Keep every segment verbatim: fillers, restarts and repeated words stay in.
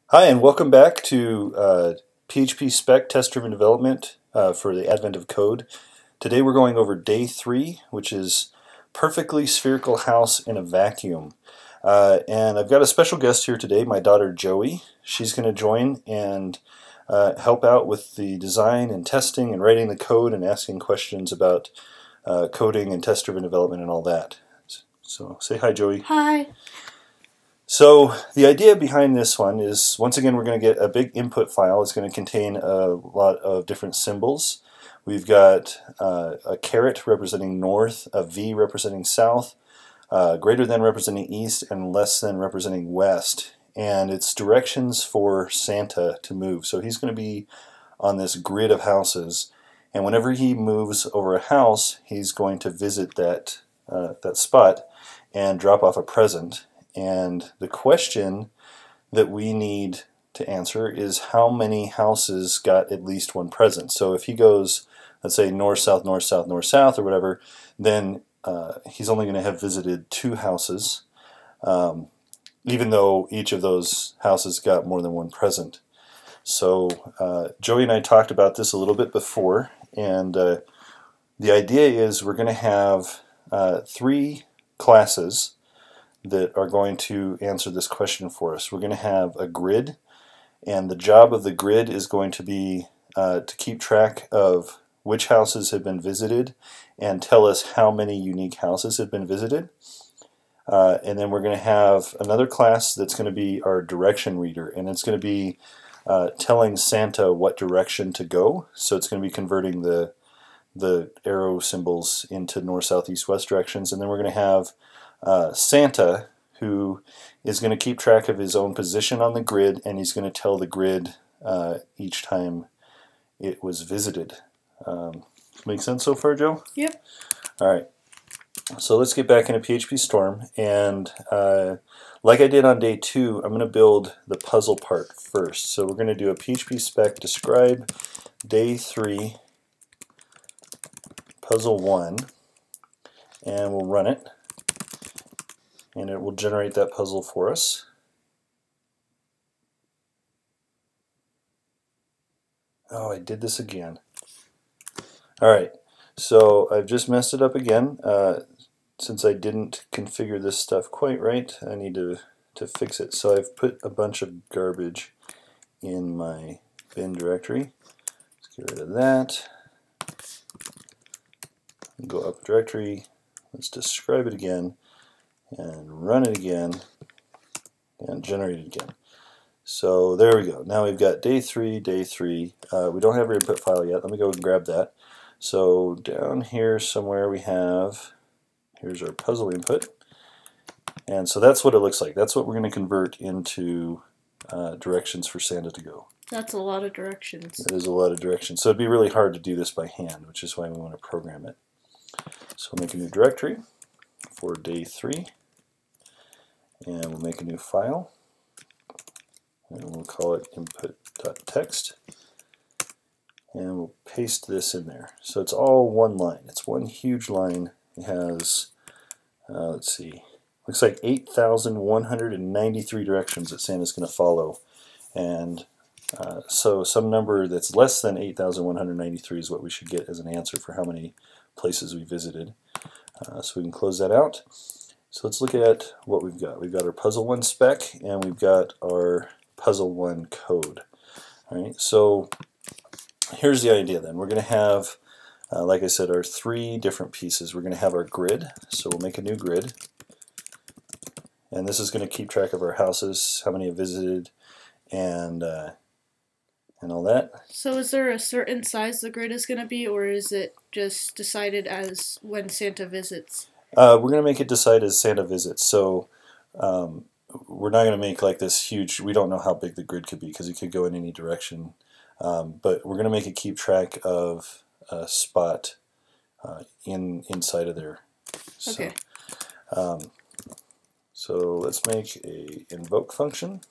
Hi, and welcome back to uh, P H P spec test-driven development uh, for the advent of code. Today we're going over day three, which is perfectly spherical house in a vacuum. Uh, and I've got a special guest here today, my daughter Joey. She's going to join and uh, help out with the design and testing and writing the code and asking questions about uh, coding and test-driven development and all that. So say hi, Joey. Hi. So the idea behind this one is, once again, we're going to get a big input file. It's going to contain a lot of different symbols. We've got uh, a caret representing north, a V representing south, uh, greater than representing east, and less than representing west. And it's directions for Santa to move. So he's going to be on this grid of houses. And whenever he moves over a house, he's going to visit that, uh, that spot and drop off a present. And the question that we need to answer is how many houses got at least one present. So if he goes, let's say, north, south, north, south, north, south, or whatever, then uh, he's only going to have visited two houses, um, even though each of those houses got more than one present. So uh, Joey and I talked about this a little bit before, and uh, the idea is we're going to have uh, three classes that are going to answer this question for us. We're going to have a grid, and the job of the grid is going to be uh, to keep track of which houses have been visited and tell us how many unique houses have been visited. Uh, and then we're going to have another class that's going to be our direction reader, and it's going to be uh, telling Santa what direction to go. So it's going to be converting the the arrow symbols into north, south, east, west directions. And then we're going to have Uh, Santa, who is going to keep track of his own position on the grid, and he's going to tell the grid uh, each time it was visited. Um, make sense so far, Joe? Yep. Alright, so let's get back into P H P Storm, and uh, like I did on day two, I'm going to build the puzzle part first. So we're going to do a P H P spec describe day three puzzle one, and we'll run it. And it will generate that puzzle for us. Oh, I did this again. Alright, so I've just messed it up again. Uh, since I didn't configure this stuff quite right, I need to, to fix it. So I've put a bunch of garbage in my bin directory. Let's get rid of that. Go up directory. Let's describe it again. And run it again, and generate it again. So there we go. Now we've got day three, day three. Uh, we don't have our input file yet. Let me go and grab that. So down here somewhere we have, here's our puzzle input. And so that's what it looks like. That's what we're going to convert into uh, directions for Santa to go. That's a lot of directions. That is a lot of directions. So it'd be really hard to do this by hand, which is why we want to program it. So we'll make a new directory for day three. And we'll make a new file, and we'll call it input.txt, and we'll paste this in there. So it's all one line. It's one huge line. It has, uh, let's see, looks like eight thousand one hundred ninety-three directions that Santa's going to follow. And uh, so some number that's less than eight thousand one hundred ninety-three is what we should get as an answer for how many places we visited. Uh, so we can close that out. So let's look at what we've got. We've got our puzzle one spec, and we've got our puzzle one code. All right, so here's the idea then. We're going to have, uh, like I said, our three different pieces. We're going to have our grid, so we'll make a new grid. And this is going to keep track of our houses, how many have visited, and, uh, and all that. So is there a certain size the grid is going to be, or is it just decided as when Santa visits? Uh, we're going to make it decide as Santa visits. So um, we're not going to make like this huge, we don't know how big the grid could be because it could go in any direction. Um, but we're going to make it keep track of a spot uh, in inside of there. So, okay. Um, so let's make a invoke function.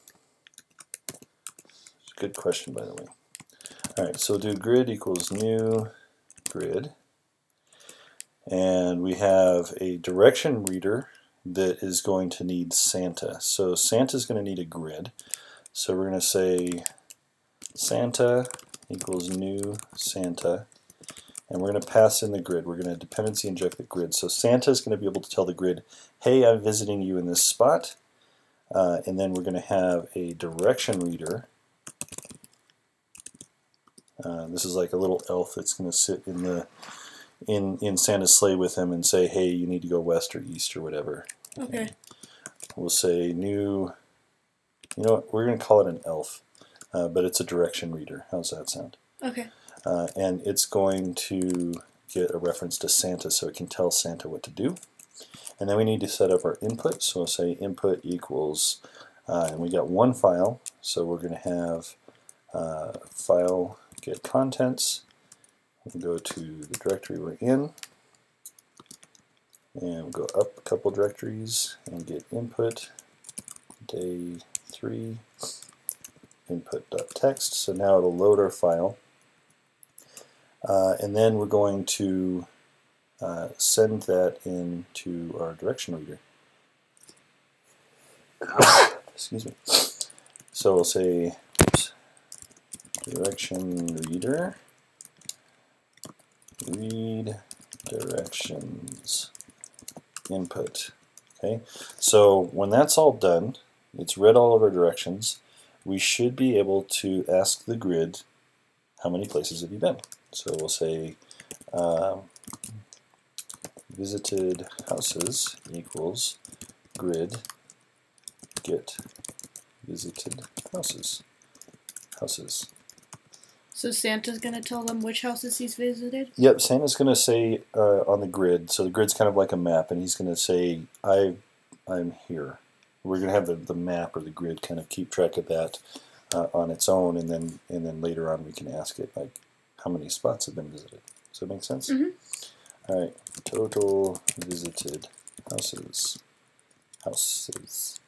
Good question, by the way. All right, so do grid equals new grid. And we have a direction reader that is going to need Santa. So Santa's going to need a grid. So we're going to say Santa equals new Santa, and we're going to pass in the grid. We're going to dependency inject the grid. So Santa is going to be able to tell the grid, hey, I'm visiting you in this spot, uh, and then we're going to have a direction reader. Uh, this is like a little elf that's going to sit in the in in Santa's sleigh with him and say, hey, you need to go west or east or whatever. Okay. And we'll say new. You know what? We're going to call it an elf, uh, but it's a direction reader. How's that sound? Okay. Uh, and it's going to get a reference to Santa so it can tell Santa what to do. And then we need to set up our input. So we'll say input equals, uh, and we got one file, so we're going to have uh, file get contents. We'll go to the directory we're in, and we'll go up a couple directories and get input day three input.txt. So now it'll load our file. Uh, and then we're going to uh, send that into our direction reader. Excuse me. So we'll say oops, direction reader read directions input. Okay. So when that's all done, it's read all of our directions. We should be able to ask the grid, how many places have you been? So we'll say um, visited houses equals grid get visited houses. Houses. So Santa's going to tell them which houses he's visited? Yep, Santa's going to say uh, on the grid, so the grid's kind of like a map, and he's going to say, I, I'm here. We're going to have the, the map or the grid kind of keep track of that uh, on its own, and then and then later on we can ask it, like, how many spots have been visited. Does that make sense? Mm-hmm. All right, total visited houses. Houses.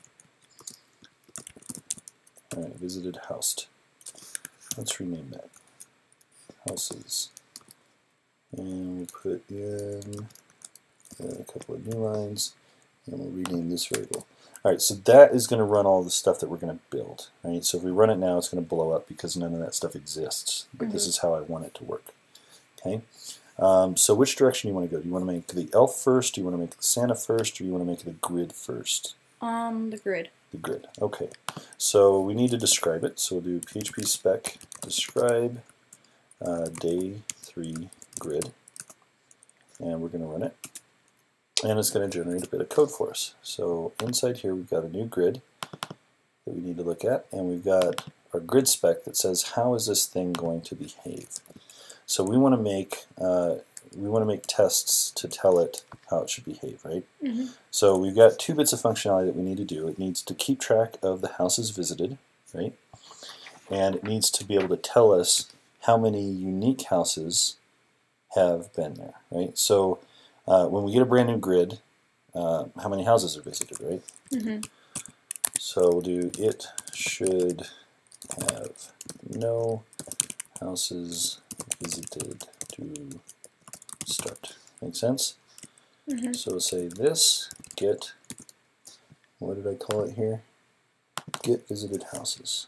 All right, visited housed. Let's rename that. Houses. And we put in a couple of new lines, and we'll rename this variable. All right, so that is going to run all the stuff that we're going to build. Right? So if we run it now, it's going to blow up because none of that stuff exists. But mm-hmm. This is how I want it to work. Okay. Um, so which direction do you want to go? Do you want to make the elf first? Do you want to make the Santa first? Or do you want to make the grid first? Um, the grid. The grid. Okay. So we need to describe it. So we'll do phpspec describe uh, day three grid, and we're going to run it. And it's going to generate a bit of code for us. So inside here we've got a new grid that we need to look at, and we've got our grid spec that says how is this thing going to behave. So we want to make uh, we want to make tests to tell it how it should behave, right? Mm-hmm. So we've got two bits of functionality that we need to do. It needs to keep track of the houses visited, right? And it needs to be able to tell us how many unique houses have been there, right? So Uh, when we get a brand new grid, uh, how many houses are visited, right? Mm-hmm. So we'll do it should have no houses visited to start. Make sense? Mm-hmm. So we'll say this get, what did I call it here? Get visited houses.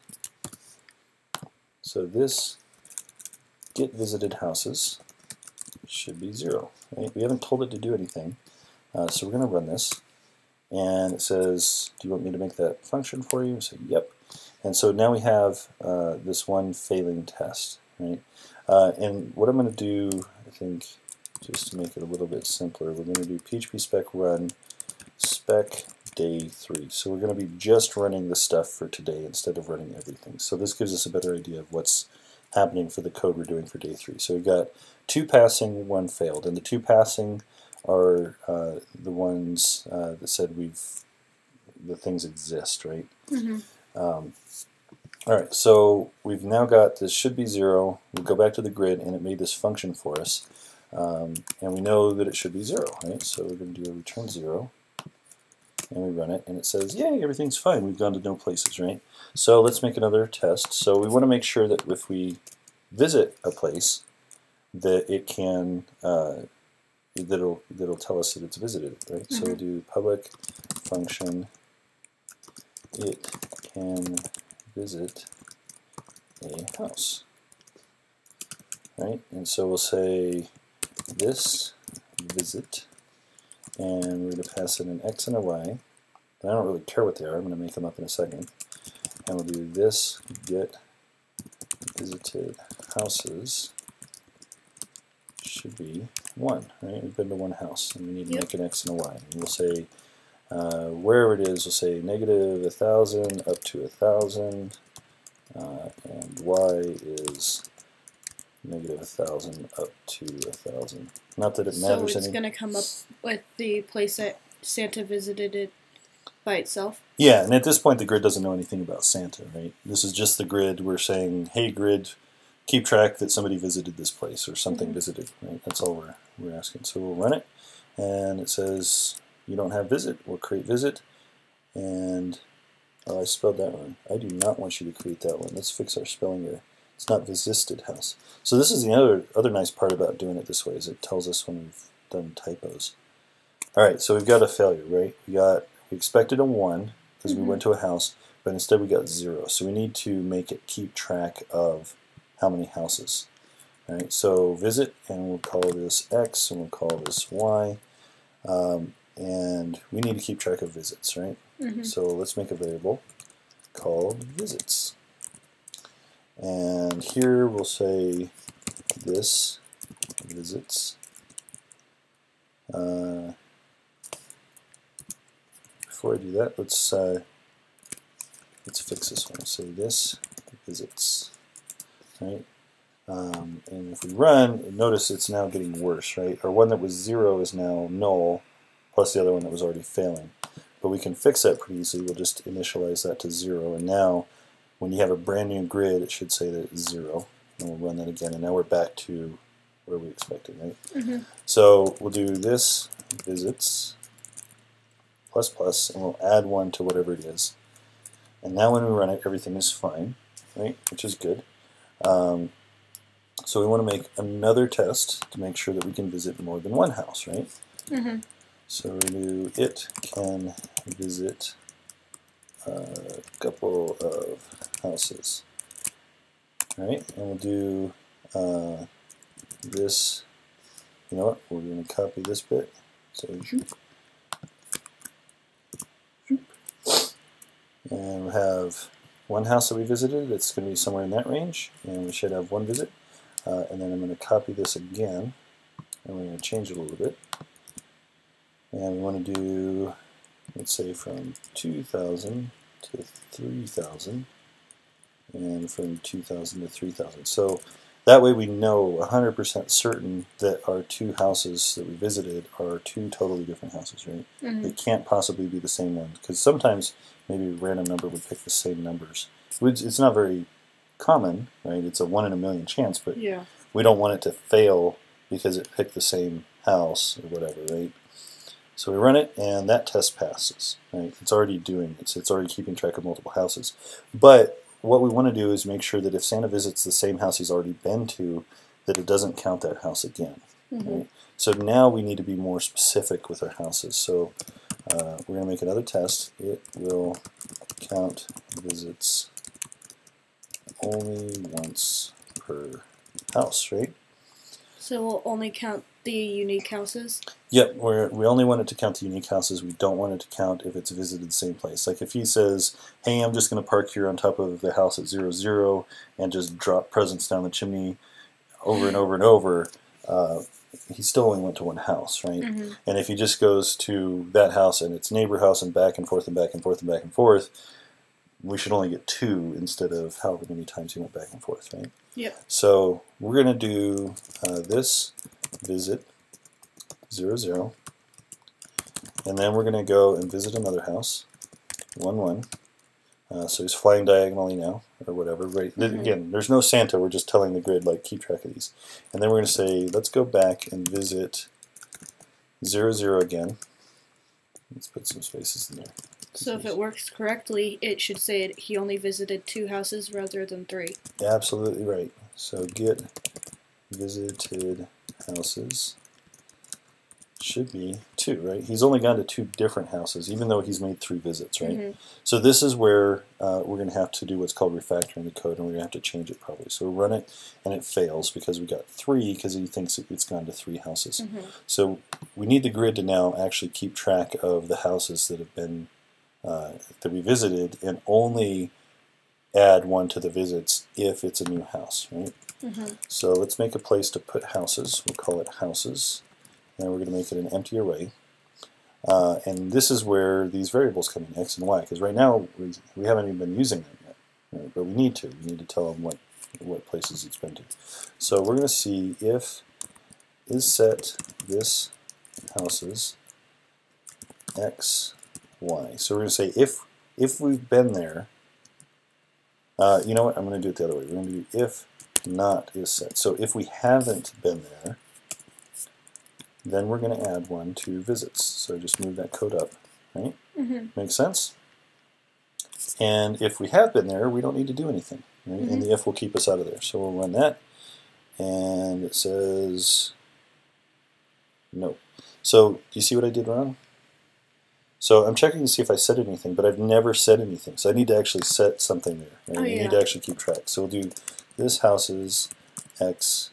So this get visited houses should be zero. Right? We haven't told it to do anything, uh, so we're going to run this, and it says, do you want me to make that function for you? We say, yep. And so now we have uh, this one failing test, right? Uh, and what I'm going to do, I think, just to make it a little bit simpler, we're going to do phpspec run spec day three. So we're going to be just running the stuff for today instead of running everything. So this gives us a better idea of what's happening for the code we're doing for day three. So we've got two passing, one failed, and the two passing are uh, the ones uh, that said we've the things exist, right? Mm-hmm. Um, all right, so we've now got this should be zero. We'll go back to the grid, and it made this function for us, um, and we know that it should be zero, right? So we're going to do a return zero, and we run it, and it says, yay, everything's fine. We've gone to no places, right? So let's make another test. So we want to make sure that if we visit a place, that it can uh, that'll that'll tell us that it's visited, right? Mm-hmm. So we'll do public function it can visit a house. Right? And so we'll say this visit, and we're going to pass in an X and a Y. And I don't really care what they are. I'm going to make them up in a second. And we'll do this get visited houses should be one. Right? We've been to one house, and we need to yep. make an X and a Y. And we'll say uh, wherever it is, we'll say negative a thousand up to a thousand, uh, and Y is negative a thousand up to a thousand. Not that it matters. So it's any. going to come up with the place that Santa visited it by itself? Yeah, and at this point the grid doesn't know anything about Santa, right? This is just the grid. We're saying, hey grid, keep track that somebody visited this place or something mm-hmm. visited, right? That's all we're, we're asking. So we'll run it, and it says you don't have visit. We'll create visit, and oh, I spelled that wrong. I do not want you to create that one. Let's fix our spelling error. It's not visited house. So this is the other other nice part about doing it this way, is it tells us when we've done typos. All right, so we've got a failure, right? We got we expected a one because mm-hmm. we went to a house, but instead we got zero. So we need to make it keep track of how many houses. All right, so visit, and we'll call this X, and we'll call this Y, um, and we need to keep track of visits, right? Mm-hmm. So let's make a variable called visits. And here we'll say this visits. Uh, before I do that, let's uh, let's fix this one. We'll say this visits, right? Um, and if we run, notice it's now getting worse, right? Our one that was zero is now null, plus the other one that was already failing. But we can fix that pretty easily. We'll just initialize that to zero, and now when you have a brand new grid, it should say that it's zero. And we'll run that again, and now we're back to where we expected, right? Mm-hmm. So we'll do this visits plus plus, and we'll add one to whatever it is. And now when we run it, everything is fine, right? Which is good. Um, so we want to make another test to make sure that we can visit more than one house, right? Mm-hmm. So we do it can visit a couple of houses. All right, and we'll do uh, this. You know what? We're going to copy this bit. So, and we'll have one house that we visited. It's going to be somewhere in that range, and we should have one visit. Uh, and then I'm going to copy this again, and we're going to change it a little bit. And we want to do, let's say, from two thousand to three thousand, and from two thousand to three thousand. So that way we know one hundred percent certain that our two houses that we visited are two totally different houses, right? Mm-hmm. They can't possibly be the same ones, because sometimes maybe a random number would pick the same numbers. It's not very common, right? It's a one in a million chance, but yeah. we don't want it to fail because it picked the same house or whatever, right? So we run it, and that test passes. Right? It's already doing it. It's already keeping track of multiple houses. But what we want to do is make sure that if Santa visits the same house he's already been to, that it doesn't count that house again. Mm-hmm. Right? So now we need to be more specific with our houses. So uh, we're going to make another test. It will count visits only once per house, right? So we'll only count the unique houses? Yep, we're, we only want it to count the unique houses. We don't want it to count if it's visited the same place. Like if he says, hey, I'm just going to park here on top of the house at zero zero and just drop presents down the chimney over and over and over, uh, he still only went to one house, right? Mm-hmm. And if he just goes to that house and its neighbor house and back and forth and back and forth and back and forth, we should only get two instead of however many times he went back and forth, right? Yep. So we're going to do uh, this visit zero zero, and then we're going to go and visit another house one one. Uh, so he's flying diagonally now, or whatever. Right? Mm-hmm. Again, there's no Santa. We're just telling the grid like keep track of these, and then we're going to say let's go back and visit zero zero again. Let's put some spaces in there. So if it works correctly, it should say it, he only visited two houses rather than three. Absolutely right. So get visited houses should be two, right? He's only gone to two different houses, even though he's made three visits, right? Mm-hmm. So this is where uh, we're going to have to do what's called refactoring the code, and we're going to have to change it probably. So we run it, and it fails because we got three, because he thinks it's gone to three houses. Mm-hmm. So we need the grid to now actually keep track of the houses that have been uh, that we visited, and only add one to the visits if it's a new house, right? Mm-hmm. So let's make a place to put houses. We'll call it houses. And we're going to make it an empty array. Uh, and this is where these variables come in, x and y, because right now we, we haven't even been using them yet. Right? But we need to. We need to tell them what, what places it's been to. So we're going to see if is set this houses x, y. So we're going to say if, if we've been there, uh, you know what, I'm going to do it the other way. We're going to do if not is set. So if we haven't been there, then we're going to add one to visits. So just move that code up, right? Mm-hmm. Makes sense? And if we have been there, we don't need to do anything, right? Mm-hmm. And the if will keep us out of there. So we'll run that, and it says no. So do you see what I did wrong? So I'm checking to see if I said anything, but I've never said anything. So I need to actually set something there, right? Oh, You yeah. need to actually keep track. So we'll do this houses x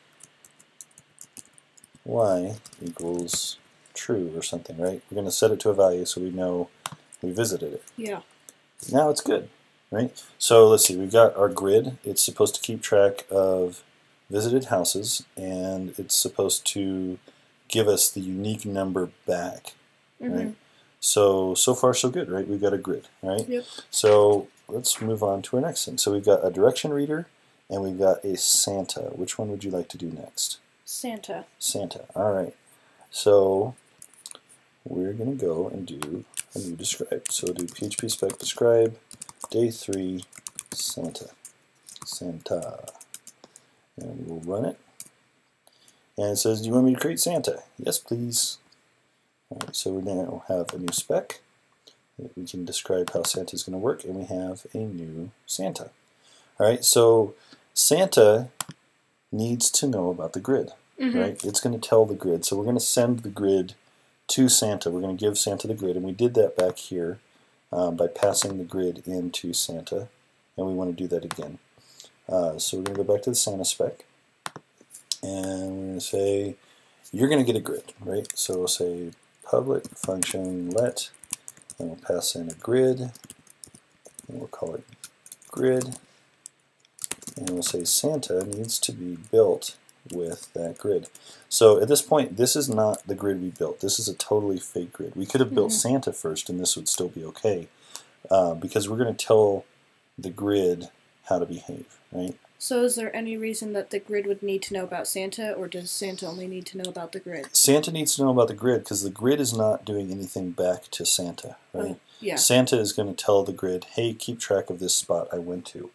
y equals true or something, right? We're going to set it to a value so we know we visited it. Yeah. Now it's good, right? So let's see, we've got our grid. It's supposed to keep track of visited houses, and it's supposed to give us the unique number back, Mm-hmm. right? So, so far so good, right? We've got a grid, right? Yep. So let's move on to our next thing. So we've got a direction reader, and we've got a Santa. Which one would you like to do next? Santa. Santa. All right. So we're going to go and do a new describe. So we'll do phpspec describe day three Santa. Santa. And we'll run it. And it says, do you want me to create Santa? Yes, please. All right, so we now have a new spec. We can describe how Santa is going to work, and we have a new Santa. All right, so Santa needs to know about the grid. Mm-hmm. Right? It's going to tell the grid. So we're going to send the grid to Santa. We're going to give Santa the grid, and we did that back here um, by passing the grid into Santa, and we want to do that again. Uh, so we're going to go back to the Santa spec, and we're going to say you're going to get a grid, right? So we'll say public function let, and we'll pass in a grid, and we'll call it grid, and we'll say Santa needs to be built with that grid. So at this point, this is not the grid we built. This is a totally fake grid. We could have built Mm-hmm. Santa first, and this would still be okay, uh, because we're going to tell the grid how to behave, right? So is there any reason that the grid would need to know about Santa, or does Santa only need to know about the grid? Santa needs to know about the grid because the grid is not doing anything back to Santa, right? Oh, yeah. Santa is going to tell the grid, hey, keep track of this spot I went to.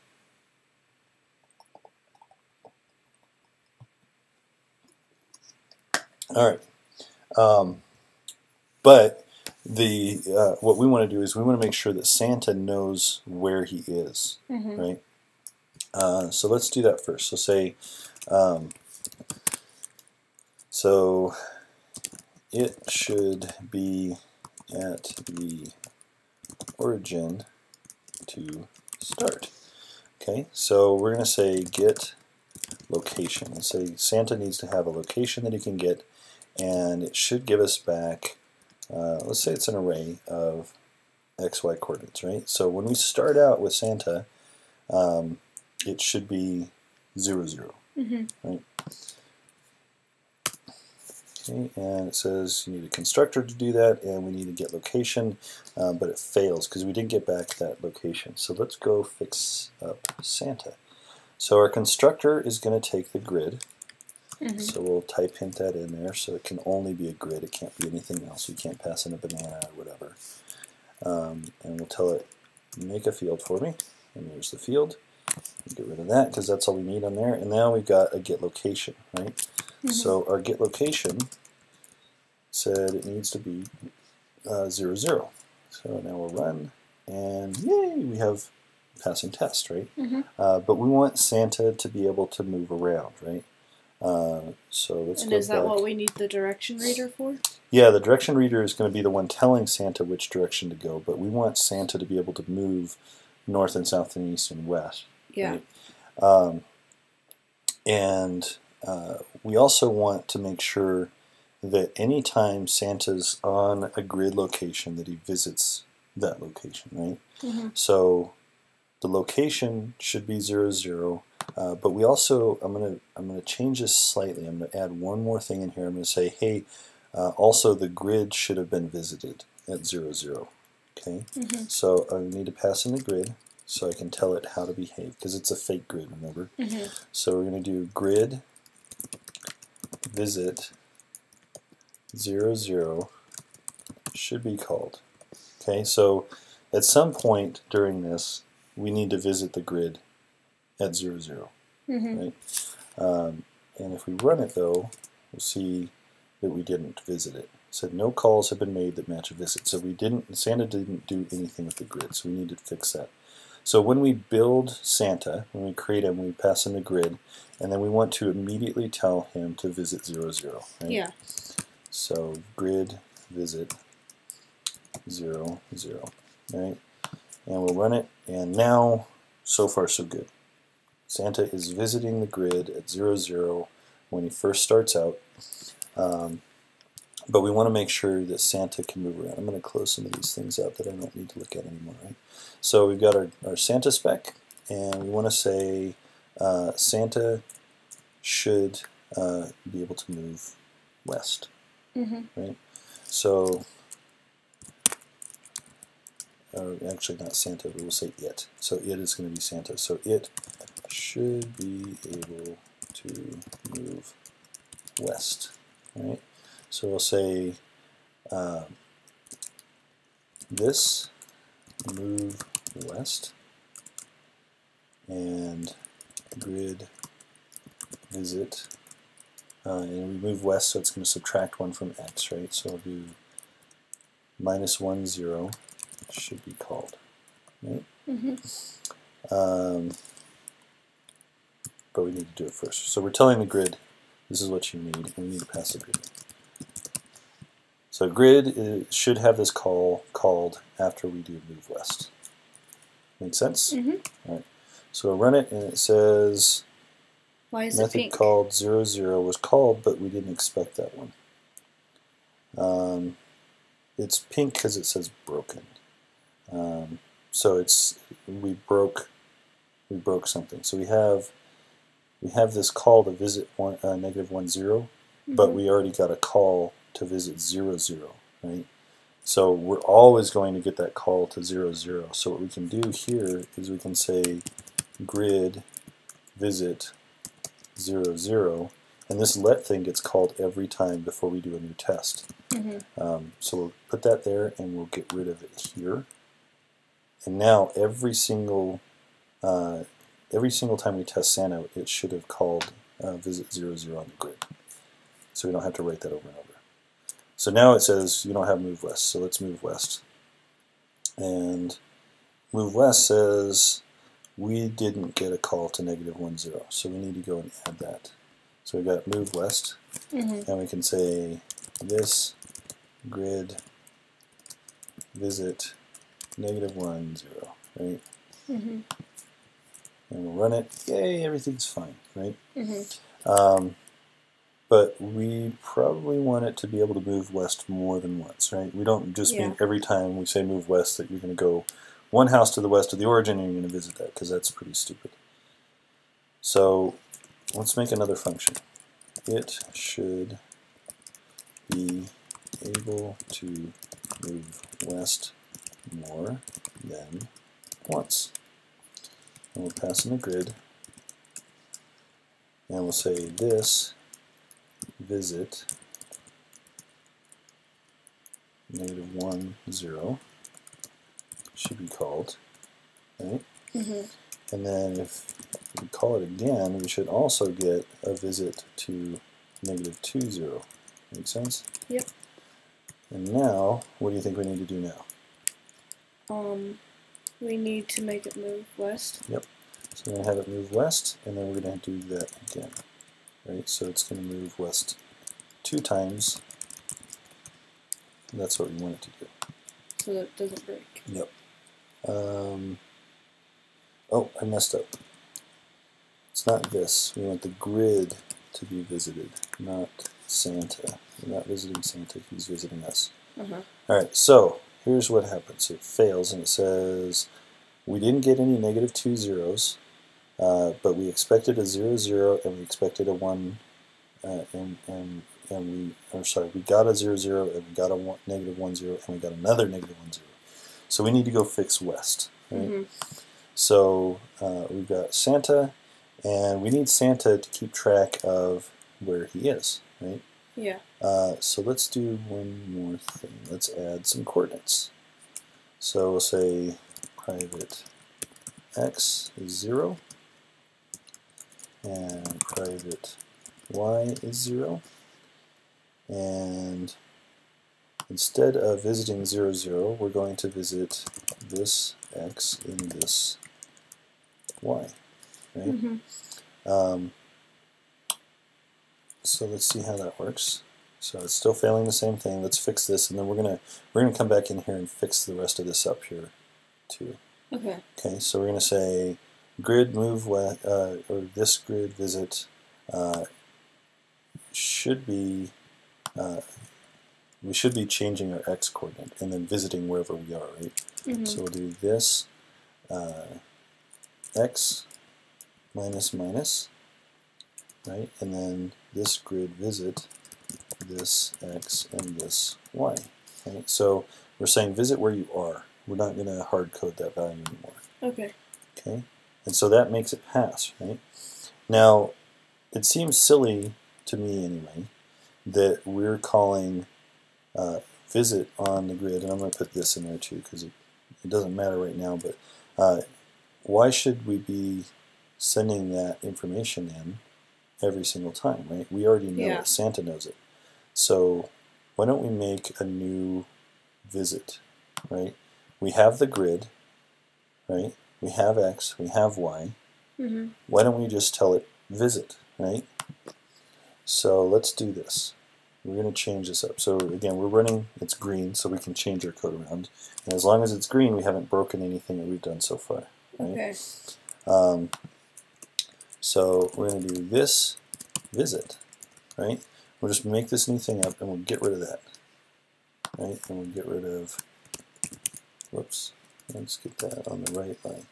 All right, um, but the uh, what we want to do is we want to make sure that Santa knows where he is, Mm-hmm. right? Uh, so let's do that first. So say, um, so it should be at the origin to start. Okay, so we're going to say get location and say Santa needs to have a location that he can get, and it should give us back, uh, let's say it's an array of x, y coordinates, right? So when we start out with Santa, um, it should be zero, zero, Mm-hmm. right? Okay, and it says you need a constructor to do that, and we need to get location, uh, but it fails because we didn't get back that location. So let's go fix up Santa. So our constructor is going to take the grid. Mm-hmm. So we'll type hint that in there, so it can only be a grid. It can't be anything else. You can't pass in a banana or whatever. Um, and we'll tell it, make a field for me. And there's the field. Get rid of that because that's all we need on there. And now we've got a get location, right? Mm-hmm. So our get location said it needs to be uh, zero, zero. So now we'll run, and yay, we have passing test, right? Mm-hmm. Uh, but we want Santa to be able to move around, right? Uh, so let's and go is that back. what we need the direction reader for? Yeah, the direction reader is going to be the one telling Santa which direction to go, but we want Santa to be able to move north and south and east and west. Yeah. Right? Um, and uh, we also want to make sure that anytime Santa's on a grid location that he visits that location, right? Mm-hmm. So the location should be zero zero, uh, but we also I'm gonna I'm gonna change this slightly. I'm gonna add one more thing in here. I'm gonna say, hey, uh, also the grid should have been visited at zero zero. Okay, mm-hmm. So I need to pass in the grid so I can tell it how to behave because it's a fake grid. Remember, Mm-hmm. so we're gonna do grid visit zero zero should be called. Okay, so at some point during this, we need to visit the grid at zero zero. Mm-hmm. Right? Um, and if we run it though, we'll see that we didn't visit it. It said no calls have been made that match a visit. So we didn't. Santa didn't do anything with the grid. So we need to fix that. So when we build Santa, when we create him, we pass him the grid, and then we want to immediately tell him to visit zero zero. Right? Yeah. So grid visit zero zero. Right? And we'll run it, and now so far so good. Santa is visiting the grid at zero zero when he first starts out, um, but we want to make sure that Santa can move around. I'm going to close some of these things out that I don't need to look at anymore. Right? So we've got our, our Santa spec, and we want to say uh, Santa should uh, be able to move west. Mm-hmm. Right? So, or actually not Santa, but we'll say it. So it is going to be Santa. So it should be able to move west. Right? So we'll say um, this move west and grid visit, uh, and we move west, so it's going to subtract one from x, right? So I'll do minus one zero should be called, right? Mm-hmm. Um, but we need to do it first. So we're telling the grid this is what you need, and we need to pass the grid. So grid is, should have this call called after we do move west. Make sense? Mm-hmm. All right. So we'll run it, and it says Why is method it pink? called zero zero was called, but we didn't expect that one. Um, it's pink because it says broken. Um, so it's we broke we broke something. So we have we have this call to visit one uh, negative one zero, mm-hmm. but we already got a call to visit zero zero, right? So we're always going to get that call to zero zero. So what we can do here is we can say grid visit zero zero, and this let thing gets called every time before we do a new test. Mm-hmm. Um, so we'll put that there, and we'll get rid of it here. And now every single uh, every single time we test Santa, it should have called uh, visit zero zero on the grid. So we don't have to write that over and over. So now it says you don't have move west, so let's move west. And move west says we didn't get a call to negative one zero, so we need to go and add that. So we've got move west, mm-hmm. and we can say this grid visit negative one zero, right? Mm-hmm. And we'll run it. Yay, everything's fine, right? Mm-hmm. Um, but we probably want it to be able to move west more than once, right? We don't just Yeah. mean every time we say move west that you're going to go one house to the west of the origin and you're going to visit that, because that's pretty stupid. So let's make another function. It should be able to move west more than once. And we'll pass in a grid, and we'll say this visit negative one zero should be called, right? Mm-hmm. And then if we call it again, we should also get a visit to negative two zero. Make sense? Yep. And now, what do you think we need to do now? Um, we need to make it move west. Yep. So we're going to have it move west, and then we're going to do that again. right? So it's going to move west two times. And that's what we want it to do. So that it doesn't break. Yep. Um, oh, I messed up. It's not this. We want the grid to be visited, not Santa. We're not visiting Santa, he's visiting us. Uh-huh. Alright, so here's what happens. It fails and it says we didn't get any negative two zeros, uh, but we expected a zero zero and we expected a one, uh, and, and, and we, or sorry, we got a zero zero and we got a one, negative one zero and we got another negative one zero. So we need to go fix west. Right? Mm-hmm. So uh, we've got Santa, and we need Santa to keep track of where he is, right? Yeah. Uh, so let's do one more thing. Let's add some coordinates. So we'll say private x is zero, and private y is zero, and instead of visiting zero, zero, we're going to visit this x in this y, right? Mm-hmm. Um, so let's see how that works. So it's still failing the same thing. Let's fix this, and then we're gonna we're gonna come back in here and fix the rest of this up here too. Okay. Okay. So we're gonna say grid move uh, or this grid visit uh, should be uh, we should be changing our x coordinate and then visiting wherever we are, right? Mm-hmm. So we'll do this uh, x minus minus, right? And then this grid visit this x and this y. Right? So we're saying visit where you are. We're not going to hard code that value anymore. Okay. Okay. And so that makes it pass, right? Now, it seems silly to me anyway that we're calling uh, visit on the grid, and I'm going to put this in there too because it, it doesn't matter right now, but uh, why should we be sending that information in every single time, right? We already know Yeah. it. Santa knows it. So why don't we make a new visit, right? We have the grid, right? We have x, we have y. Mm-hmm. Why don't we just tell it visit, right? So let's do this. We're going to change this up. So again, we're running, it's green, so we can change our code around. And as long as it's green, we haven't broken anything that we've done so far. Right? Okay. Um, so we're going to do this visit, right? We'll just make this new thing up and we'll get rid of that, right? And we'll get rid of, whoops, let's get that on the right line.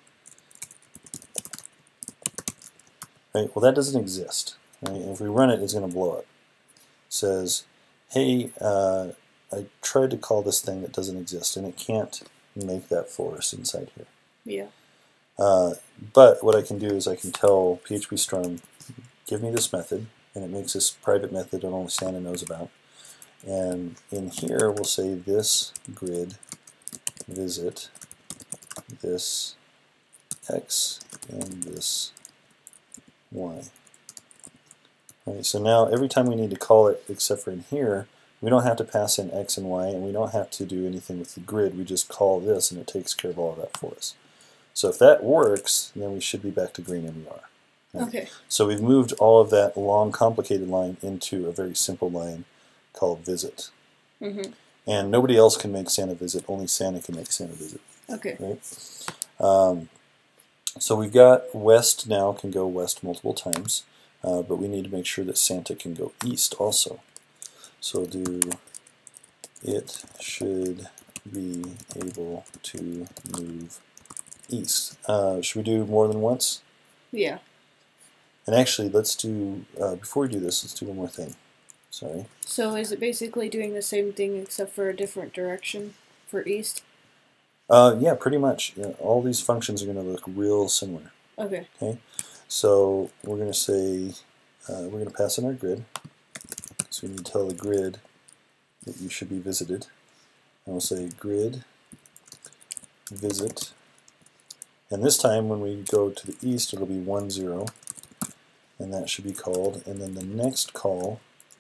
Right, well that doesn't exist, right? And if we run it, it's going to blow up. It says, hey, uh, I tried to call this thing that doesn't exist and it can't make that for us inside here. Yeah. Uh, but what I can do is I can tell phpstrong, give me this method, and it makes this private method that only Santa knows about. And in here we'll say this grid visit this x and this y. Right, so now every time we need to call it, except for in here, we don't have to pass in x and y, and we don't have to do anything with the grid. We just call this and it takes care of all of that for us. So if that works, then we should be back to green and we are. Right? Okay. So we've moved all of that long, complicated line into a very simple line called visit. Mm-hmm. And nobody else can make Santa visit, only Santa can make Santa visit. Okay. Right? Um, so we've got west now can go west multiple times, uh, but we need to make sure that Santa can go east also. So we'll do it should be able to move east. Uh, should we do more than once? Yeah. And actually, let's do, uh, before we do this, let's do one more thing. Sorry. So is it basically doing the same thing except for a different direction for east? Uh, yeah, pretty much. Yeah, all these functions are going to look real similar. Okay. Okay. So we're going to say, uh, we're going to pass in our grid. So we need to tell the grid that you should be visited. And we'll say grid visit. And this time when we go to the east, it'll be one zero. And that should be called. And then the next call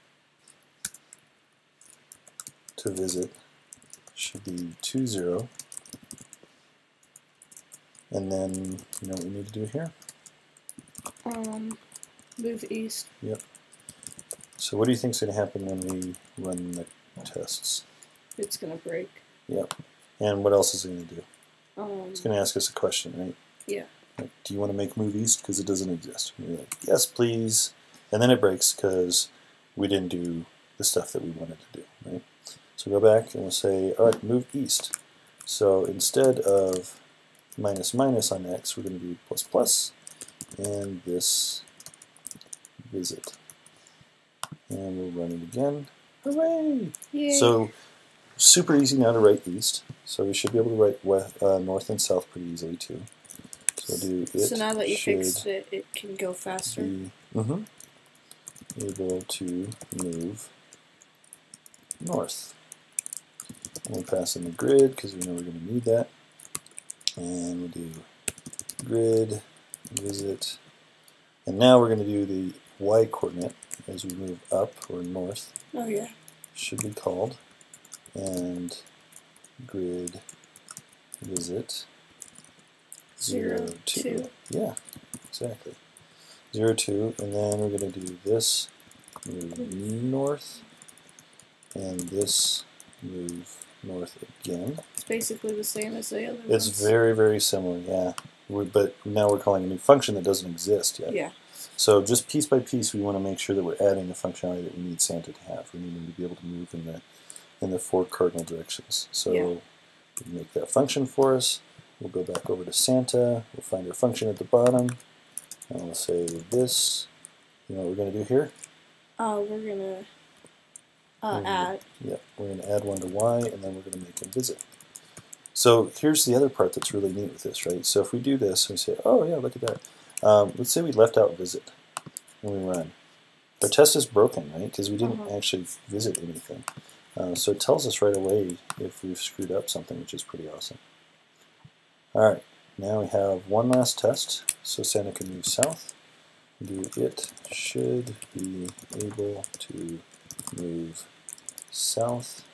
to visit should be two zero. And then, you know what we need to do here? Um, move east. Yep. So what do you think is going to happen when we run the tests? It's gonna break. Yep. And what else is it going to do? Um, It's going to ask us a question, right? Yeah. Like, do you want to make move east because it doesn't exist? And we're like, yes, please. And then it breaks because we didn't do the stuff that we wanted to do, right? So go back and we'll say, all right, move east. So instead of minus minus on x, we're going to do plus plus, and this visit. And we'll run it again. Hooray! Yay. So super easy now to write east. So we should be able to write west, uh, north and south pretty easily too. So do it. So now that you should fixed it, it can go faster. Be, mm-hmm, able to move north. And we'll pass in the grid because we know we're going to need that. And we'll do grid visit. And now we're going to do the y coordinate as we move up or north. Oh yeah. Should be called. And grid visit Zero, zero, two. two. Yeah, exactly. Zero, two, and then we're going to do this move north, and this move north again. It's basically the same as the other It's ones. very, very similar, yeah. We're, but now we're calling a new function that doesn't exist yet. Yeah. So just piece by piece, we want to make sure that we're adding the functionality that we need Santa to have. We need him to be able to move in the in the four cardinal directions. So Yeah. we make that function for us. We'll go back over to Santa. We'll find our function at the bottom, and we'll say this. You know what we're going to do here? Uh, we're gonna uh, We're gonna- add. Yeah, we're going to add one to y, and then we're going to make him visit. So here's the other part that's really neat with this, right? So if we do this, and we say, oh yeah, look at that. Um, let's say we left out visit, and we run. Our test is broken, right? Because we didn't Uh-huh. actually visit anything. Uh, so it tells us right away if we've screwed up something, which is pretty awesome. All right, now we have one last test. So Santa can move south. Do it should be able to move south.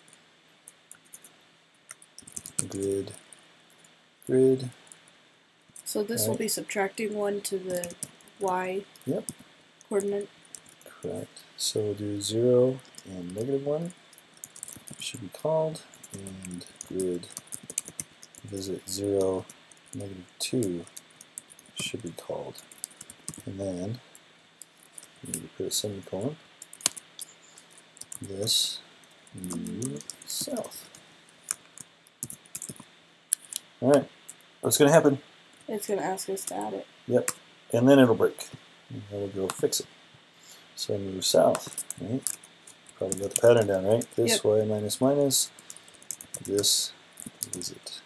Grid, grid. So this will Right. be subtracting one to the y Yep, coordinate. correct. So we'll do zero and negative one. Should be called, and grid visit zero, negative two should be called. And then we need to put a semicolon. This move south. Alright, what's going to happen? It's gonna ask us to add it. Yep, and then it'll break. And then we'll go fix it. So move south, right? Probably got the pattern down, right? This Yep. y minus minus, this visit.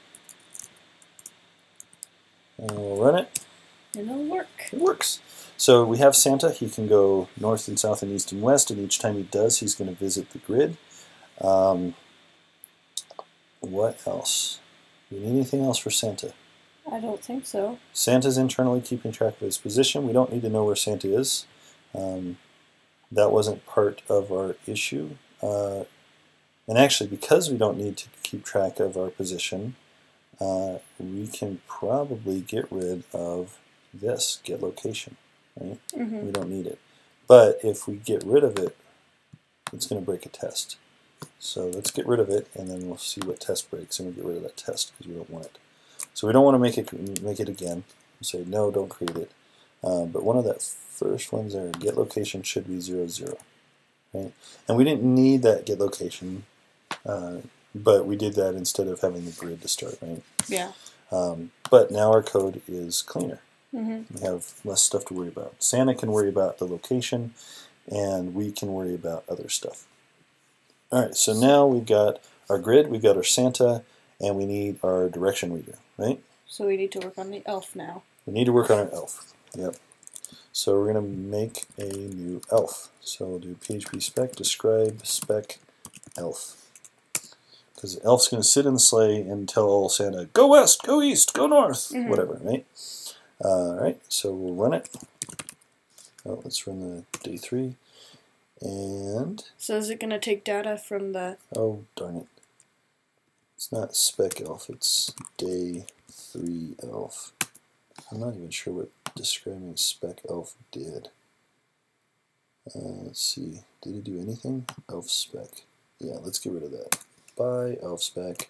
And we'll run it. And it'll work. It works. So we have Santa. He can go north and south and east and west, and each time he does, he's going to visit the grid. Um, what else? Do we need anything else for Santa? I don't think so. Santa's internally keeping track of his position. We don't need to know where Santa is. Um, that wasn't part of our issue. Uh, and actually, because we don't need to keep track of our position, uh, we can probably get rid of this, get location. Right? Mm-hmm. We don't need it. But if we get rid of it, it's going to break a test. So let's get rid of it, and then we'll see what test breaks, and we'll get rid of that test because we don't want it. So we don't want to make it make it again. We say no, don't create it. Uh, but one of that first ones there, get location should be zero zero, right? And we didn't need that get location, uh, but we did that instead of having the grid to start, right? Yeah. Um, but now our code is cleaner. Mm-hmm. We have less stuff to worry about. Santa can worry about the location, and we can worry about other stuff. All right, so now we've got our grid, we've got our Santa, and we need our direction reader, right? So we need to work on the elf now. We need to work on our elf. Yep. So we're going to make a new elf. So we'll do phpspec describe spec elf. Because the elf's going to sit in the sleigh and tell Santa, go west, go east, go north, Mm-hmm. whatever, right? All right, so we'll run it. Oh, let's run the day three. And, So is it going to take data from the... oh, darn it. It's not spec elf, it's day three elf. I'm not even sure what describing spec elf did. Uh, let's see, did it do anything? phpspec. Yeah, let's get rid of that. By phpspec.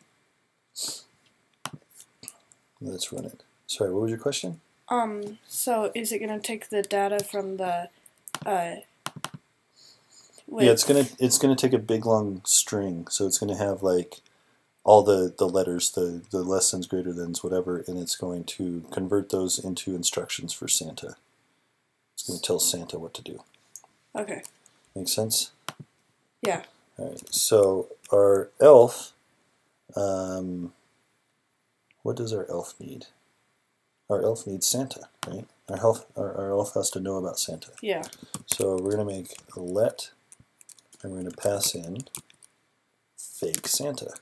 Let's run it. Sorry, what was your question? Um, so is it going to take the data from the, uh, with, yeah, it's gonna it's gonna take a big long string, so it's gonna have like all the the letters, the the less than's, greater than's, whatever, and it's going to convert those into instructions for Santa. It's going to tell Santa what to do. Okay. Make sense? Yeah. All right. So our elf, um, what does our elf need? Our elf needs Santa, right? Our elf, our, our elf has to know about Santa. Yeah. So we're going to make a let, and we're going to pass in fake Santa.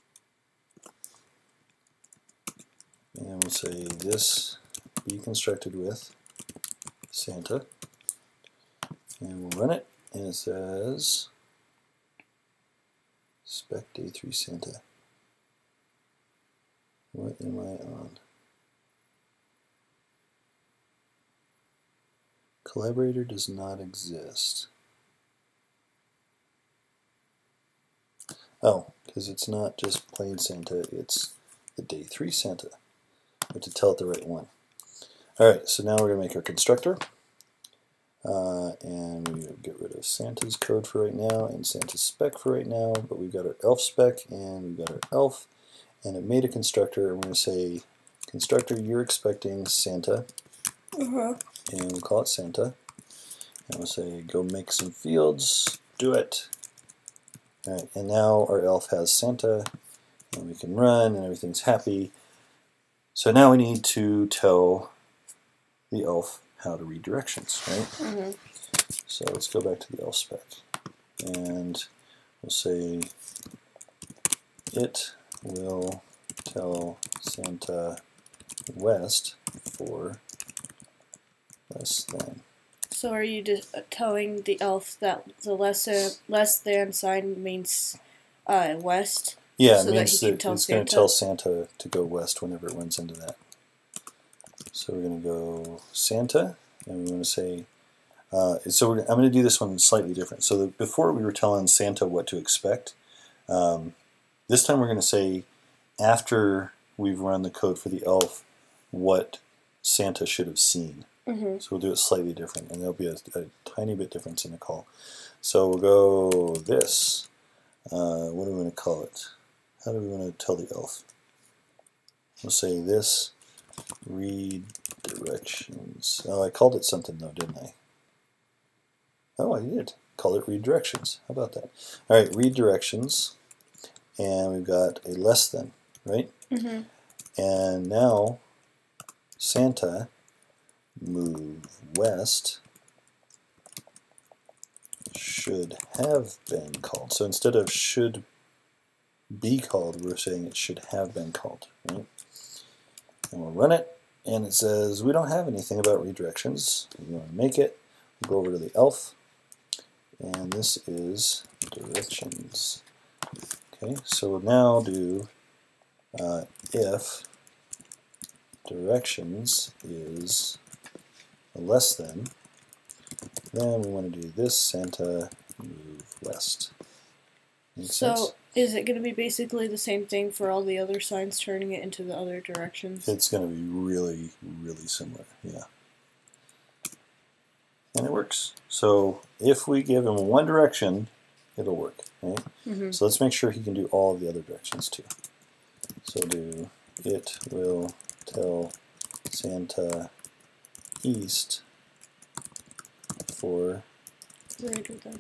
And we'll say this be constructed with Santa. And we'll run it, and it says spec day three Santa. What am I on? Collaborator does not exist. Oh, because it's not just plain Santa, it's the day three Santa. We have to tell it the right one. Alright, so now we're going to make our constructor. Uh, and we get rid of Santa's code for right now and Santa's spec for right now, but we've got our elf spec and we've got our elf, and it made a constructor, and we're going to say, constructor, you're expecting Santa, Uh-huh. and we'll call it Santa, and we'll say, go make some fields, do it. Alright, and now our elf has Santa, and we can run, and everything's happy. So now we need to tell the elf how to read directions, right? Mm-hmm. So let's go back to the elf spec, and we'll say it will tell Santa west for less than. So are you just telling the elf that the less than, less than sign means uh, west? Yeah, so it means that, that, that it's going to tell Santa to go west whenever it runs into that. So we're going to go Santa, and we want to say, uh, so we're, I'm going to do this one slightly different. So the, before we were telling Santa what to expect, um, this time we're going to say, after we've run the code for the elf, what Santa should have seen. Mm-hmm. So we'll do it slightly different, and there'll be a, a tiny bit difference in the call. So we'll go this. Uh, what do we want to call it? How do we want to tell the elf? We'll say this read directions. Oh, I called it something though, didn't I? Oh, I did. Call it read directions. How about that? All right, read directions, and we've got a less than, right? Mm-hmm. And now Santa move west should have been called. So instead of should be called, we're saying it should have been called, right? And we'll run it, and it says we don't have anything about redirections. We want to make it. We'll go over to the elf, and this is directions. Okay, so we'll now do uh, if directions is less than, then we want to do this Santa move west. Make so sense? is it going to be basically the same thing for all the other signs, turning it into the other directions? It's going to be really, really similar, yeah. And it works. So if we give him one direction, it'll work, right? Mm-hmm. So let's make sure he can do all of the other directions too. So do it will tell Santa east for Greater than.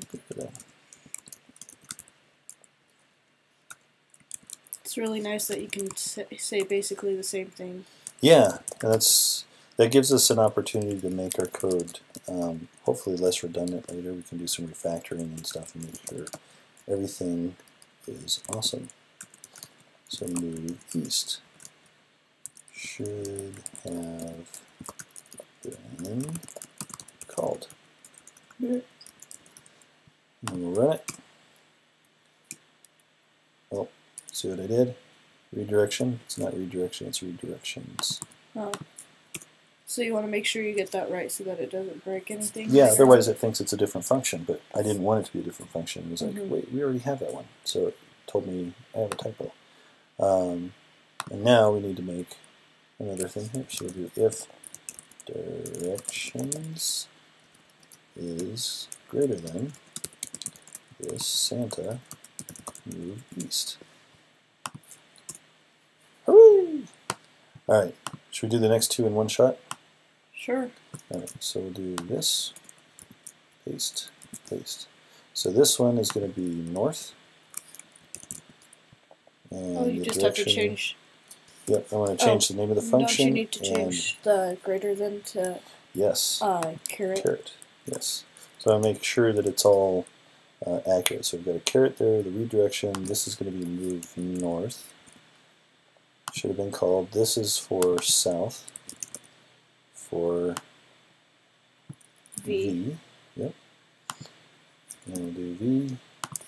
It's really nice that you can say basically the same thing. Yeah, and that's that gives us an opportunity to make our code um, hopefully less redundant later. We can do some refactoring and stuff and make sure everything is awesome. So move east should have been called. Mm-hmm. And we'll run it. Oh, see what I did? Redirection. It's not redirection, it's redirections. Oh. So you want to make sure you get that right so that it doesn't break anything? Yeah, otherwise it thinks it's a different function, but I didn't want it to be a different function. It was like, Mhm. wait, we already have that one. So it told me I have a typo. Um, and now we need to make another thing here. So we'll do if directions is greater than this Santa move east. Hooray! Alright, should we do the next two in one shot? Sure. Alright, so we'll do this, paste, paste. So this one is going to be north. And Oh, you the just have to direction, change. Yep, I want to change Oh, the name of the function. Don't you need to change the greater than to yes, uh, caret? caret, yes. So I make sure that it's all uh, accurate. So we've got a caret there, the redirection, this is going to be moved north. Should have been called, this is for south, for V. V, yep. And we'll do V,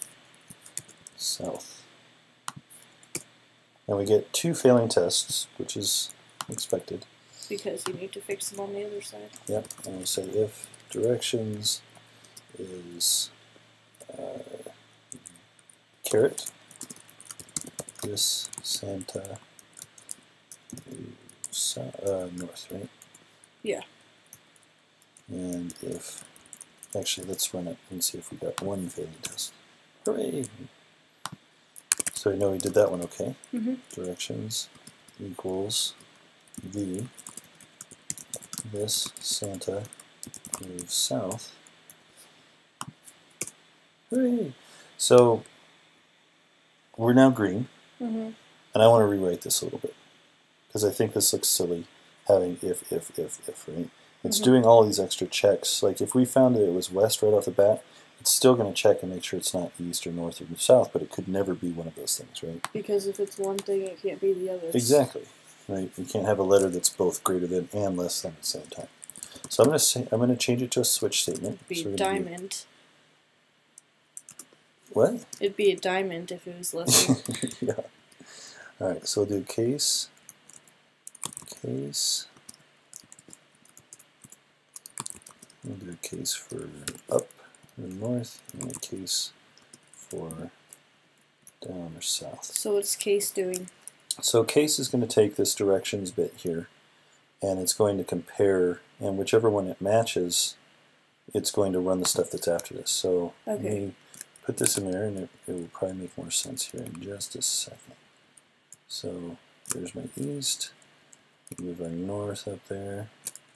south. And we get two failing tests, which is expected. Because you need to fix them on the other side. Yep, and we'll say if directions is uh, caret, this Santa uh, north, right? Yeah. And if, actually let's run it and see if we got one failing test. Hooray! So we know we did that one okay. Mm-hmm. Directions equals V, this Santa moves south. Hooray! So we're now green, Mm-hmm. and I want to rewrite this a little bit because I think this looks silly having if, if, if, if, right? It's Mm-hmm. doing all these extra checks. Like if we found that it was west right off the bat, it's still going to check and make sure it's not east or north or south, but it could never be one of those things, right? Because if it's one thing, it can't be the other. Exactly, right? You can't have a letter that's both greater than and less than at the same time. So I'm going to say I'm going to change it to a switch statement. It'd be so diamond. Do, what? It'd be a diamond if it was less. Yeah. All right. So we'll do case, case. We'll do a case for up or north, and a case for down or south. So what's case doing? So case is going to take this directions bit here, and it's going to compare, and whichever one it matches, it's going to run the stuff that's after this. So okay. let me put this in there, and it, it will probably make more sense here in just a second. So there's my east, move our north up there,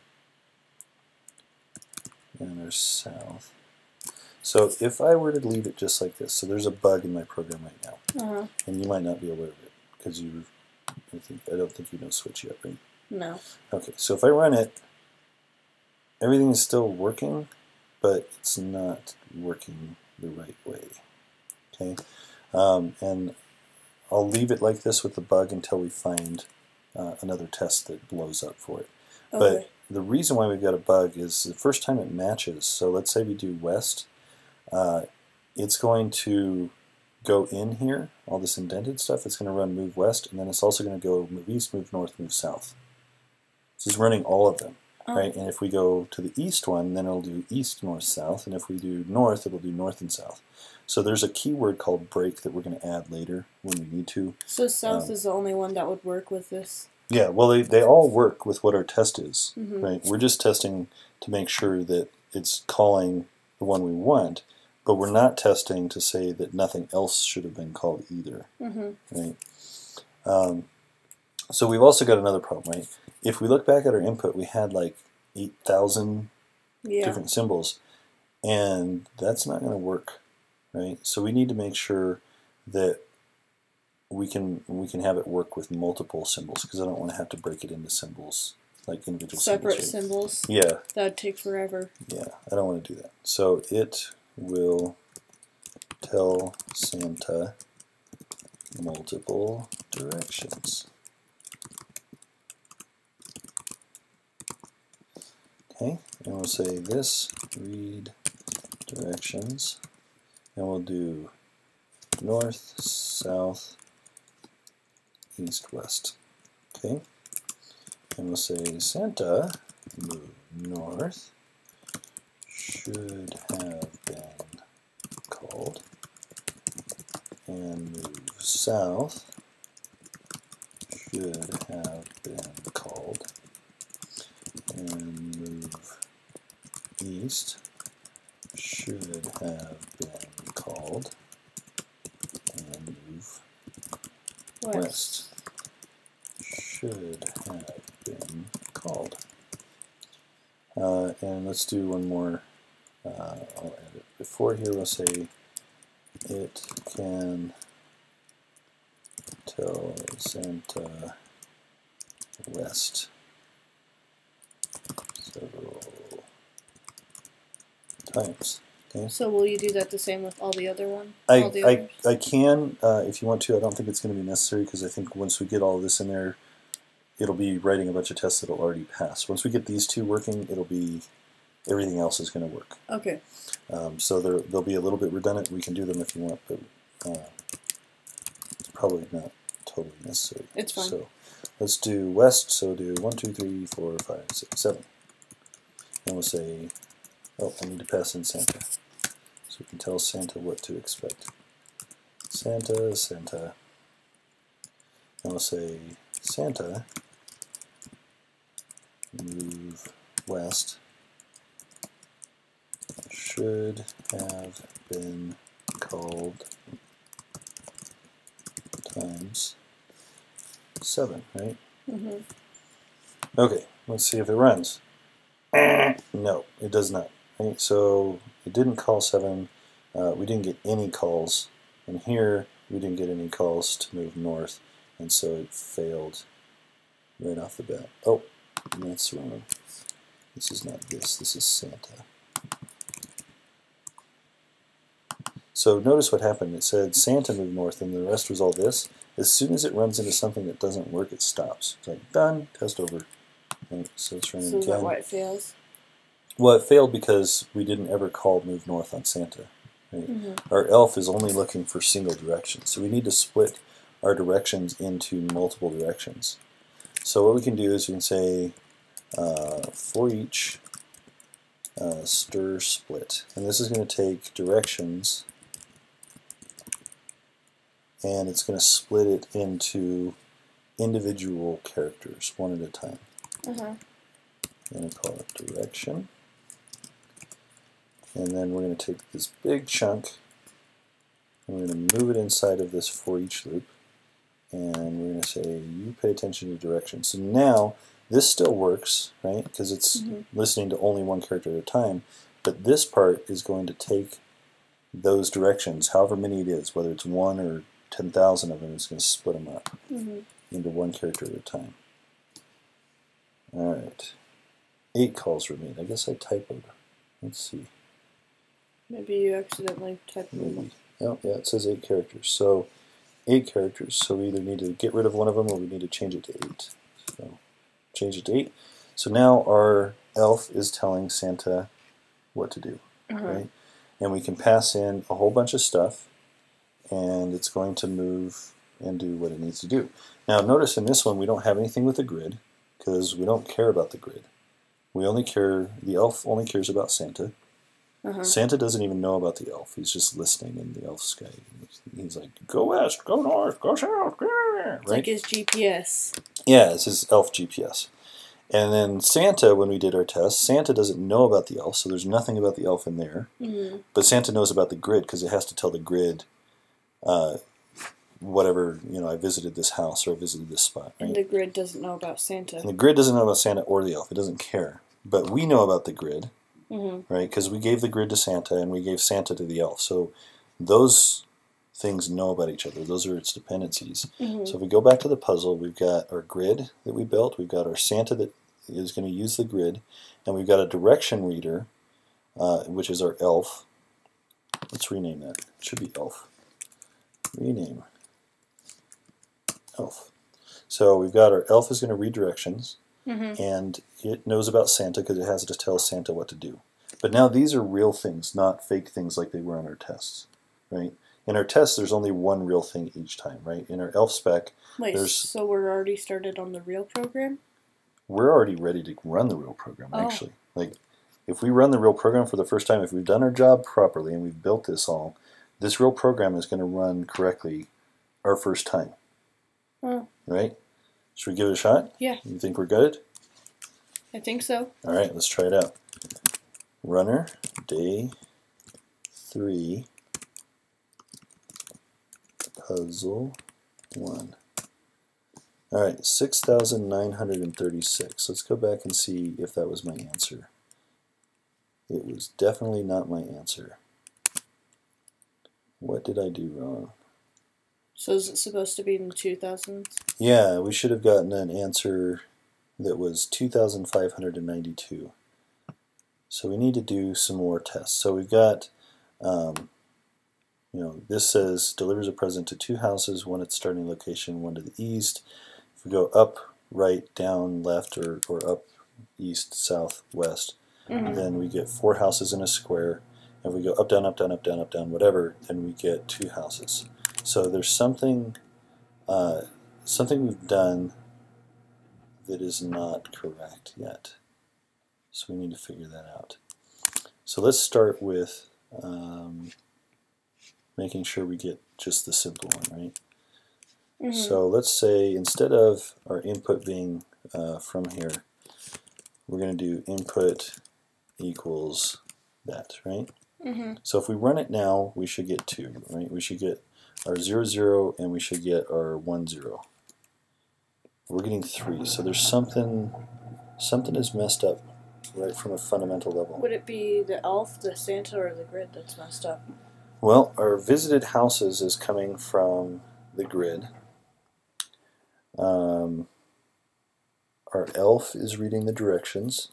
and our south. So if I were to leave it just like this, so there's a bug in my program right now, uh-huh. and you might not be aware of it because you, I think, I don't think you know switch yet, right? No. Okay, so if I run it, everything is still working, but it's not working the right way. Okay, um, and I'll leave it like this with the bug until we find uh, another test that blows up for it. Okay. But the reason why we've got a bug is the first time it matches. So let's say we do west. Uh, it's going to go in here, all this indented stuff. It's going to run move west, and then it's also going to go move east, move north, move south. So it's running all of them, oh. right? And if we go to the east one, then it'll do east, north, south. And if we do north, it'll do north and south. So there's a keyword called break that we're going to add later when we need to. So south um, is the only one that would work with this? Yeah, well, they, they all work with what our test is, mm-hmm. right? We're just testing to make sure that it's calling the one we want, but we're not testing to say that nothing else should have been called either, mm-hmm. right? Um, so we've also got another problem, right? If we look back at our input, we had like eight thousand yeah. different symbols, and that's not going to work, right? So we need to make sure that we can we can have it work with multiple symbols, because I don't want to have to break it into symbols, like individual separate symbols. symbols. Yeah. That'd take forever. Yeah, I don't want to do that. So it will tell Santa multiple directions. Okay, and we'll say this read directions, and we'll do north, south, east, west. Okay, and we'll say Santa move north should have been called, and move south should have been called, and move east should have been called, and move West. west should have been called. Uh, and let's do one more. Uh, I'll add it before here. We'll say it can tell Santa west several times. Okay. So will you do that the same with all the other one? I, all the I, others? I can, uh, if you want to. I don't think it's going to be necessary because I think once we get all this in there, it'll be writing a bunch of tests that'll already pass. Once we get these two working, it'll be, everything else is going to work. Okay. Um, so they're, they'll be a little bit redundant. We can do them if you want, but uh, it's probably not totally necessary. It's fine. So let's do west. So do one, two, three, four, five, six, seven. And we'll say, oh, I need to pass in Santa. So we can tell Santa what to expect. Santa, Santa. And we'll say, Santa, move west should have been called times seven, right? Mm-hmm. Okay, let's see if it runs. No, it does not. Right? So it didn't call seven. Uh, we didn't get any calls. And here we didn't get any calls to move north. And so it failed right off the bat. Oh, that's wrong. This is not this. This is Santa. So notice what happened. It said Santa moved north, and the rest was all this. As soon as it runs into something that doesn't work, it stops. It's like, done, test over. Right, so it's running So is again. that why it fails? Well, it failed because we didn't ever call move north on Santa. Right? Mm-hmm. Our elf is only looking for single directions. So we need to split our directions into multiple directions. So what we can do is we can say uh, for each uh, stir split. And this is going to take directions and it's going to split it into individual characters, one at a time. Uh-huh. I'm going to call it direction. And then we're going to take this big chunk and we're going to move it inside of this for each loop. And we're going to say, you pay attention to direction. So now, this still works, right? Because it's Mm-hmm. listening to only one character at a time. But this part is going to take those directions, however many it is, whether it's one or ten thousand of them, it's going to split them up Mm-hmm. into one character at a time. All right. Eight calls were made. I guess I typoed. Let's see. Maybe you accidentally typed them. Maybe. Oh, yeah, it says eight characters. So, eight characters. So we either need to get rid of one of them or we need to change it to eight. So, change it to eight. So now our elf is telling Santa what to do, Uh-huh. right? And we can pass in a whole bunch of stuff, and it's going to move and do what it needs to do. Now, notice in this one we don't have anything with the grid because we don't care about the grid. We only care, the elf only cares about Santa. Uh-huh. Santa doesn't even know about the elf. He's just listening in the elf sky. He's like, go west, go north, go south, right? It's like his G P S. Yeah, it's his elf G P S. And then Santa, when we did our test, Santa doesn't know about the elf, so there's nothing about the elf in there. Mm-hmm. But Santa knows about the grid because it has to tell the grid uh, whatever, you know, I visited this house or I visited this spot. Right? And the grid doesn't know about Santa. And the grid doesn't know about Santa or the elf. It doesn't care. But we know about the grid. Mm-hmm. Right, because we gave the grid to Santa and we gave Santa to the elf. So those things know about each other. Those are its dependencies. Mm-hmm. So if we go back to the puzzle, we've got our grid that we built. We've got our Santa that is going to use the grid. And we've got a direction reader, uh, which is our elf. Let's rename that. It should be elf. Rename. Elf. So we've got our elf is going to read directions. Mm-hmm. And it knows about Santa because it has to tell Santa what to do. But now these are real things, not fake things like they were in our tests, right? In our tests, there's only one real thing each time, right? In our elf spec, Wait, there's... so we're already started on the real program? we're already ready to run the real program, Oh. actually. Like, if we run the real program for the first time, if we've done our job properly and we've built this all, this real program is going to run correctly our first time. Oh. Right? Should we give it a shot? Yeah. You think we're good? I think so. All right, let's try it out. Runner, day three, puzzle one. All right, six thousand nine hundred thirty-six. Let's go back and see if that was my answer. It was definitely not my answer. What did I do wrong? So is it supposed to be in the two thousands? Yeah, we should have gotten an answer that was two thousand five hundred ninety-two. So we need to do some more tests. So we've got, um, you know, this says delivers a present to two houses, one at the starting location, one to the east. If we go up, right, down, left, or, or up, east, south, west, Mm-hmm. then we get four houses in a square. If we go up, down, up, down, up, down, up, down, whatever, then we get two houses. So there's something, uh, something we've done that is not correct yet. So we need to figure that out. So let's start with um, making sure we get just the simple one, right? Mm-hmm. So let's say instead of our input being uh, from here, we're going to do input equals that, right? Mm-hmm. So if we run it now, we should get two, right? We should get our zero, zero, and we should get our one, zero. We're getting three, so there's something, something is messed up right from a fundamental level. Would it be the elf, the Santa, or the grid that's messed up? Well, our visited houses is coming from the grid. Um, our elf is reading the directions.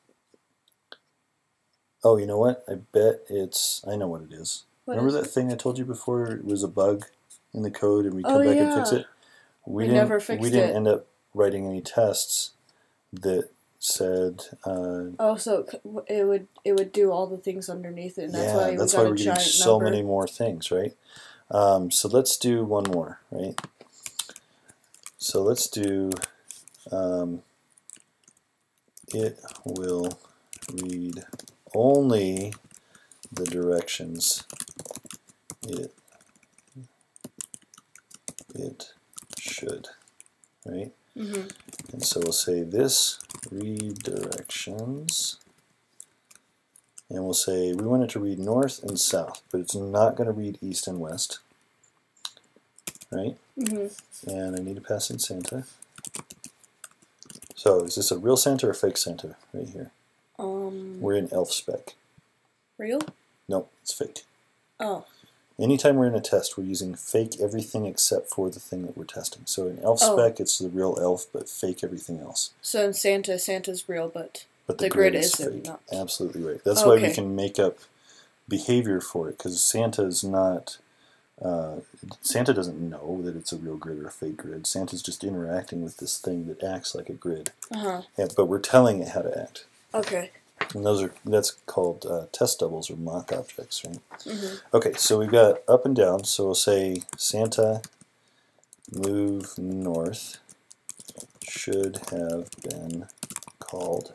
Oh, you know what? I bet it's, I know what it is. What Remember is that it? thing I told you before? It was a bug in the code and we come Oh, back yeah. and fix it? We, We didn't, never fixed we didn't it. end up writing any tests that said, uh, Oh, so it c- it would it would do all the things underneath it, and that's yeah, why we that's got why a we're getting giant so number. many more things, right? Um, so let's do one more, right? So let's do, um, it will read only the directions it it should, right? Mm-hmm. And so we'll say this read directions, and we'll say we want it to read north and south, but it's not going to read east and west, right? Mm-hmm. And I need to pass in Santa. So is this a real Santa or a fake Santa right here? Um. We're in elf spec. Real? Nope, it's fake. Oh. Anytime we're in a test, we're using fake everything except for the thing that we're testing. So in elf Oh. spec, it's the real elf, but fake everything else. So in Santa, Santa's real, but But the, the grid, grid is isn't, fake. not. Absolutely right. That's why we Okay. can make up behavior for it, because Santa is not. Uh, Santa doesn't know that it's a real grid or a fake grid. Santa's just interacting with this thing that acts like a grid. Uh-huh. Yeah, but we're telling it how to act. Okay. And those are that's called uh, test doubles or mock objects, right? Mm-hmm. Okay, so we've got up and down. So we'll say Santa move north should have been called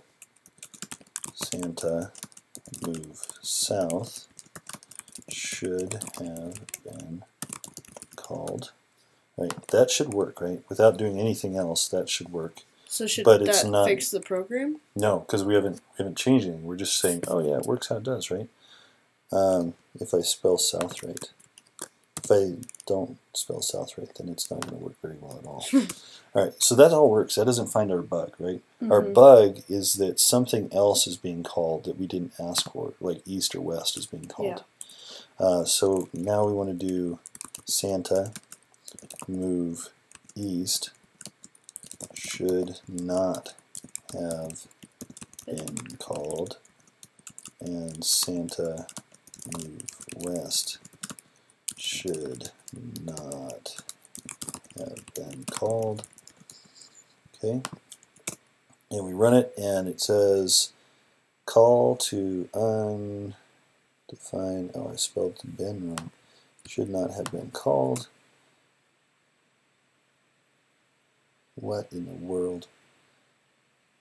Santa move south should have been called. Right, that should work, right? Without doing anything else, that should work. So should But it's that not- fix the program? No, because we haven't we haven't changed anything. We're just saying, oh yeah, it works how it does, right? Um, if I spell south right. If I don't spell south right, then it's not going to work very well at all. All right, so that all works. That doesn't find our bug, right? Our Mhm. bug is that something else is being called that we didn't ask for, like east or west is being called. Uh, so now we want to do Santa move east should not have been called, and Santa move west should not have been called. Okay, and we run it, and it says call to undefined. Oh, I spelled been wrong. Should not have been called. What in the world?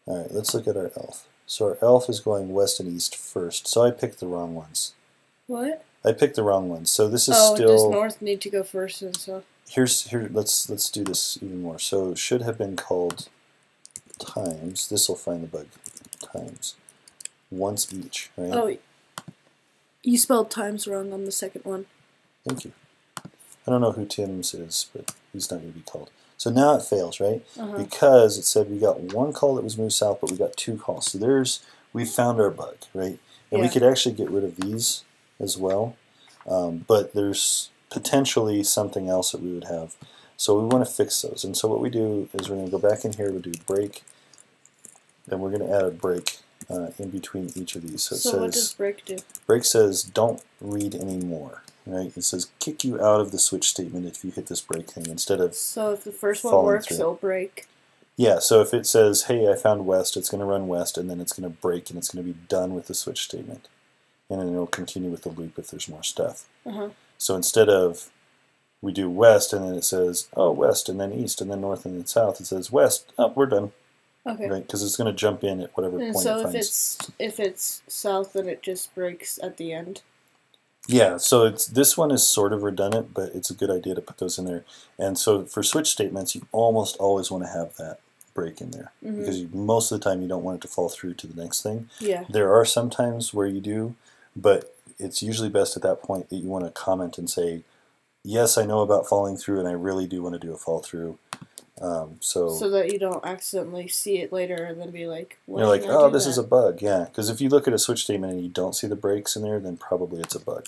Alright, let's look at our elf. So our elf is going west and east first, so I picked the wrong ones. What? I picked the wrong ones. So this is oh, still. does north need to go first and stuff? Here's here. Let's let's do this even more. So it should have been called times. This will find the bug. Times once each, right? Oh, you spelled times wrong on the second one. Thank you. I don't know who Tim's is, but he's not going to be called. So now it fails, right? Uh-huh. Because it said we got one call that was moved south, but we got two calls. So there's we found our bug, right? And yeah. we could actually get rid of these as well, um, but there's potentially something else that we would have. So we want to fix those. And so what we do is we're going to go back in here, we'll do break, and we're going to add a break uh, in between each of these. So, it so says, what does break do? Break says don't read anymore. Right? It says kick you out of the switch statement if you hit this break thing instead of. So if the first one works, through. it'll break. Yeah. So if it says, "Hey, I found west," it's going to run west, and then it's going to break, and it's going to be done with the switch statement, and then it'll continue with the loop if there's more stuff. Uh-huh. So instead of we do west, and then it says, "Oh, west," and then east, and then north, and then south, it says west. Oh, we're done. Okay. Right? Because it's going to jump in at whatever and point so it if finds. it's if it's south, then it just breaks at the end. Yeah, so it's this one is sort of redundant, but it's a good idea to put those in there. And so for switch statements, you almost always want to have that break in there mm-hmm. because you, most of the time you don't want it to fall through to the next thing. Yeah. There are some times where you do, but it's usually best at that point that you want to comment and say, yes, I know about falling through, and I really do want to do a fall through. Um, so so that you don't accidentally see it later and then be like, what you're like, did I oh, do this that? is a bug. Yeah, because if you look at a switch statement and you don't see the breaks in there, then probably it's a bug.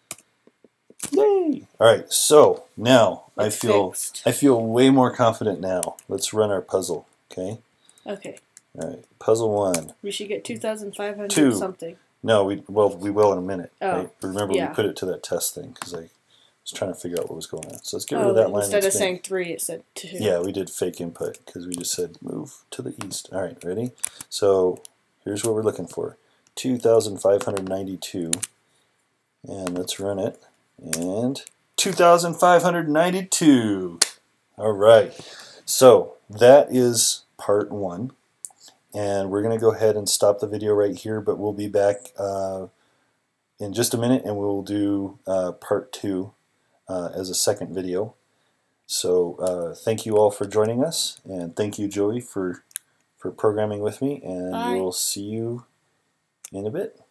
Yay! All right, so now It's I feel fixed. I feel way more confident now. Let's run our puzzle, okay? Okay. All right, puzzle one. We should get two thousand five hundred Two. something. No, we well we will in a minute. Oh, right? Remember yeah. we put it to that test thing because I was trying to figure out what was going on. So let's get rid oh, of that line. instead of that's been- saying three, it said two. Yeah, we did fake input because we just said move to the east. All right, ready? So here's what we're looking for: two thousand five hundred ninety-two, and let's run it. And two thousand five hundred ninety-two. All right. So that is part one. And we're going to go ahead and stop the video right here, but we'll be back uh, in just a minute, and we'll do uh, part two uh, as a second video. So uh, thank you all for joining us, and thank you, Joey, for, for programming with me, and Bye. we'll see you in a bit.